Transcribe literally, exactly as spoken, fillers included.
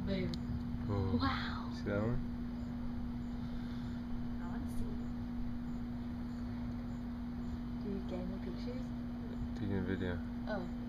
Boom. Oh. Wow. See that one? I want to see. Do you get any pictures? Taking a video. Oh.